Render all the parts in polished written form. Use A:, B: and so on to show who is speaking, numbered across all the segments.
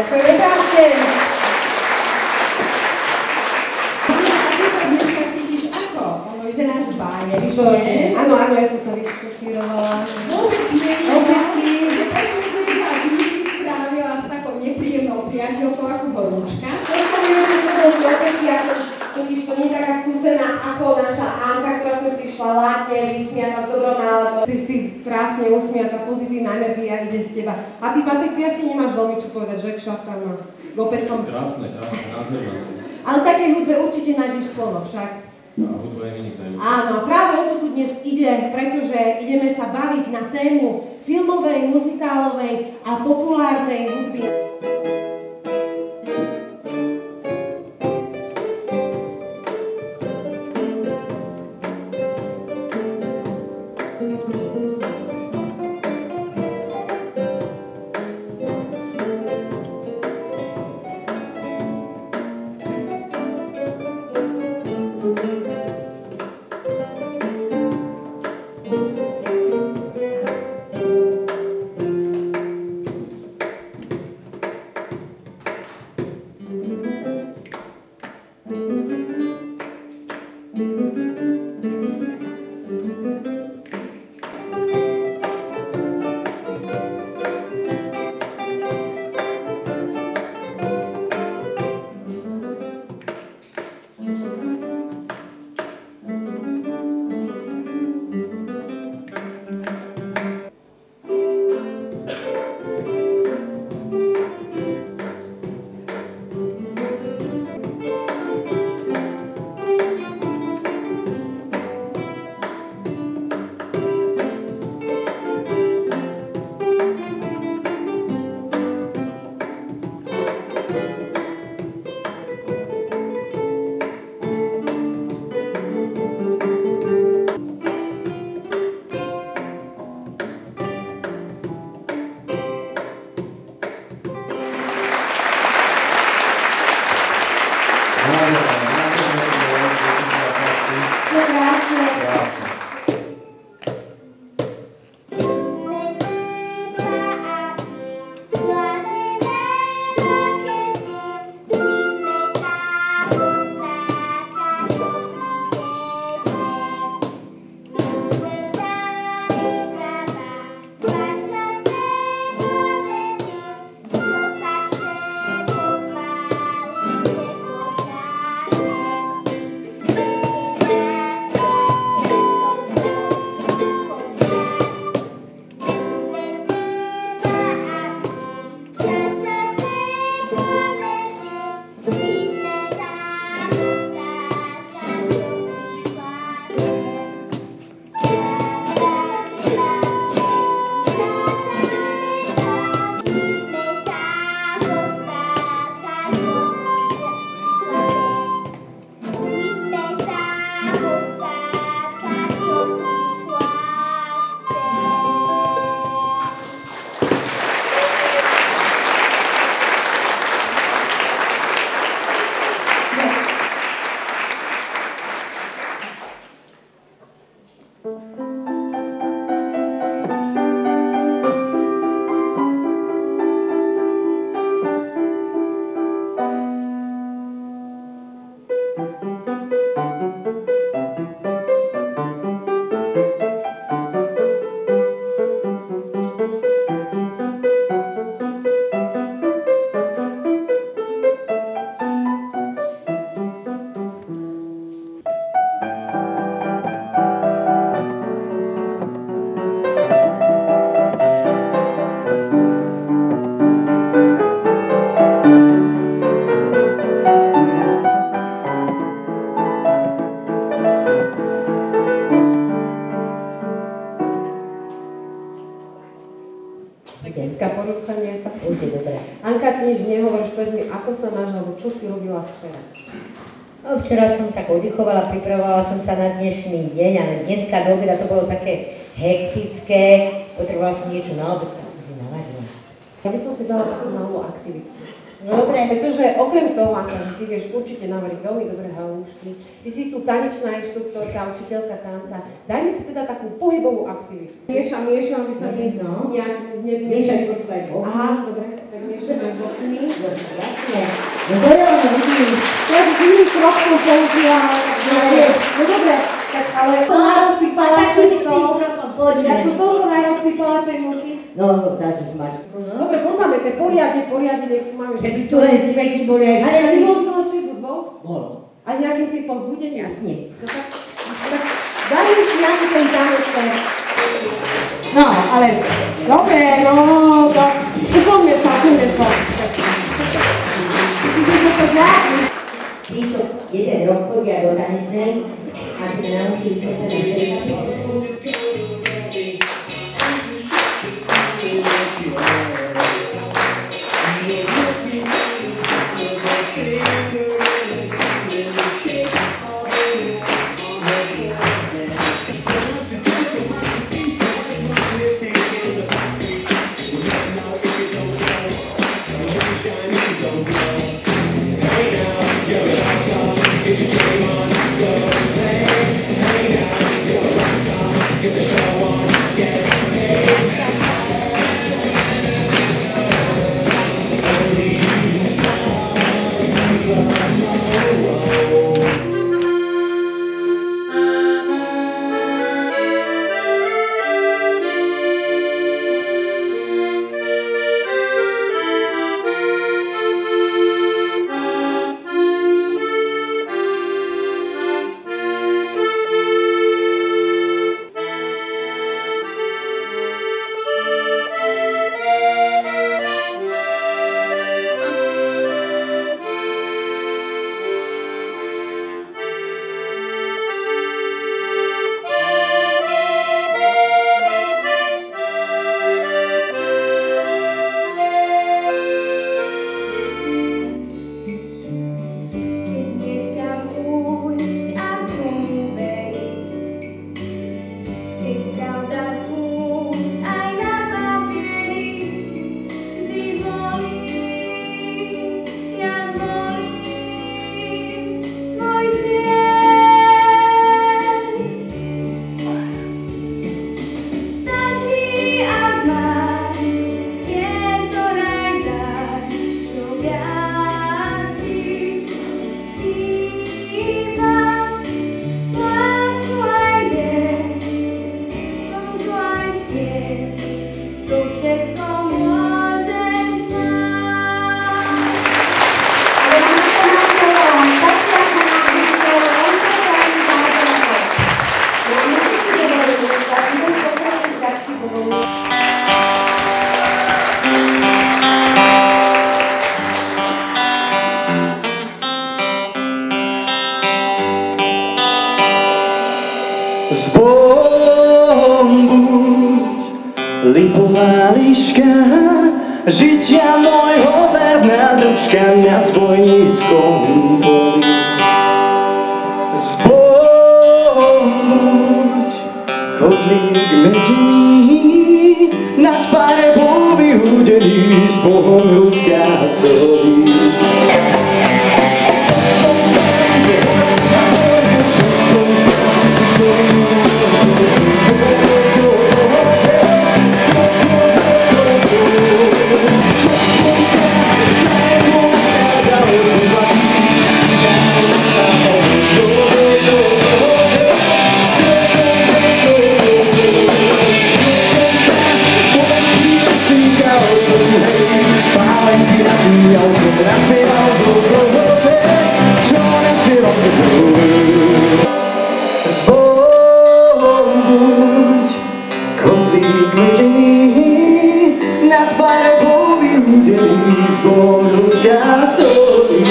A: Ďakujeme krásne.
B: Vyzeráš báječne.
A: Áno, ja som sa vyškofírovala.
B: Vôbec nie je taký, že presne vedela, aby si strávila s takou nepríjemnou priateľkou ako horúčka.
A: To som ja som totiž to nie je taká skúsená ako naša Anka, ktorá sme prišla látne, vysmiata s dobrou náladou. Ty si krásne usmiata, pozitívna energia ide z teba. A ty, Patrik, ty asi nemáš veľmi čo povedať, že k šatkám a k operkom.
C: Krásne, nádherná si.
A: Ale také hudbe určite nájdeš slovo však.
C: Hudba je vynikajúca.
A: Áno, a práve o to tu dnes ide, pretože ideme sa baviť na tému filmovej, muzikálovej a populárnej hudby. Detská porucha nie je tak. Anka, ty nič nehovoríš, povedz mi, ako sa máš, alebo čo si robila včera?
D: No, včera som tak oddychovala, pripravovala som sa na dnešný deň, ale dneska do obeda to bolo také hektické, potrebovala som niečo na obed, tak som si navarila.
A: Ja by som si dala takú malú aktivitu.
D: No dobre.
A: Pretože okrem toho, Anka, že ty vieš určite navariť veľmi dobré halušky, ty si tu tanečná inštruktorka, učiteľka tanca, daj mi si teda takú pohybovú aktivitu. Miešam, aby sa mi nejak...
D: Miešať trošku aj
A: Aha, dobre, tak miešam. Vyššie bokmi.
D: Jasne. No to je ono, vidím.
A: Ja už iný krok som použila, ale no dobre, tak ale to narozsypala cez sol. Ja som toľko narozsypala tej múky.
D: No, teraz už máš.
A: Dobre, poznáme, poriadne, nech tu máme.
D: Keby tu len späky boli aj...
A: A ty bol to či s hudbou?
D: Bolo.
A: A nejakým tým povzbudením?
D: Jasne.
A: Tak dali si nejaký ten tanec.
D: No, ale...
A: Dobre, no, tak upoďme sa. Myslíte, že to zvládli?
D: Tí, čo jeden rok chodia do tanečnej, a sme naučili, čo sa na všetkých.
E: S Bohom buď, lipová liška, žitia môjho verná družka na zbojníckom poli. S Bohom buď, chodlík medený, nad parebou vyhudený, s Bohom ľudská solí. S Bohom buď, kotlík medený, nad parebou vyhudený, s Bohom ľudská stojí.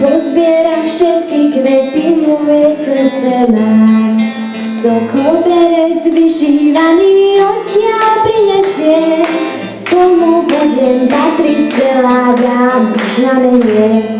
F: pozbieram všetky kvety, moje srdce mám. Kto koberec vyšívaný odtiaľ prinesie, tomu budem patriť celá dám znamenie.